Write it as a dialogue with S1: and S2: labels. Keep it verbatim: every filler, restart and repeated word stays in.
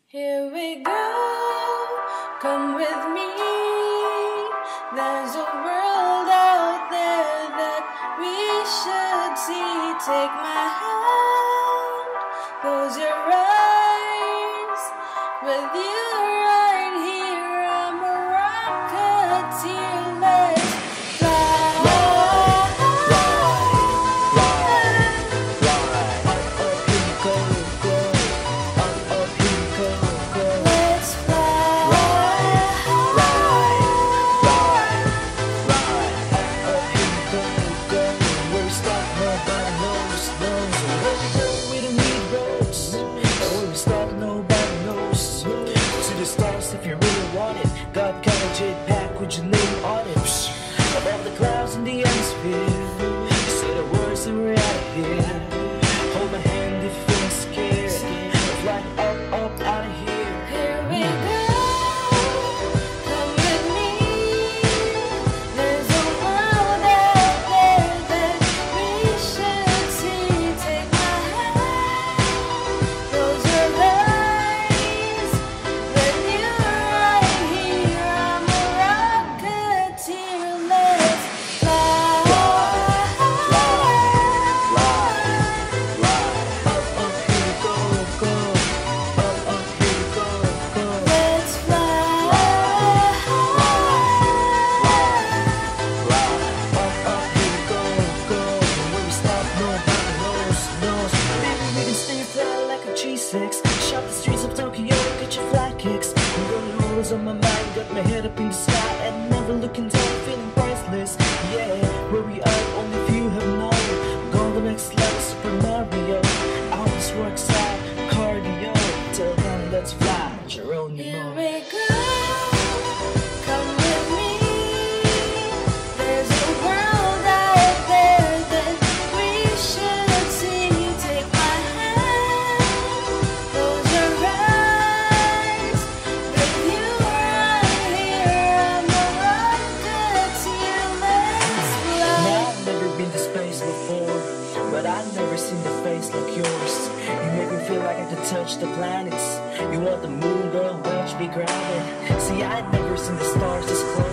S1: Here we go, come with me. There's a world out there that we should see. Take my hand, close your eyes. With you right here, I'm a rocketeer. Let's
S2: if you really want it, got kind of jetpack with your name on it. Psh, above the clouds in the atmosphere, say the words and we're out of here. Hold my hand if you're feeling scared. Fly up, up, out of here.
S1: Here we go, come with me. There's a world out there that we should see. Take my hand, close your eyes. With you right here, I'm a rocketeer. Let's fly,
S2: Up, up, here we go, go. Up, up, here we go, go.
S1: let's fly.
S2: Up, up, here we go, go. When we stop, nobody knows, knows. Maybe we can stay fly like a G six. Shop the streets of Tokyo, get your fly kicks. I'm going always on my mind, got my head up in the sky, and never looking down, feeling priceless. Yeah, where we are, only few have known. Go the next level, Super Mario. Always works out, cardio. Till then, let's fly, Geronimo.
S1: Here we go, come with me. There's a world out there that we should see. Take my hand, close your eyes. With you right here, I'm a rocketeer. Let's
S2: Now,
S1: fly.
S2: I've never been to space before, but I've never seen a face like yours. You make me feel like I could touch the planets. You want the moon, girl, watch me grab it. See, I've never seen the stars this close.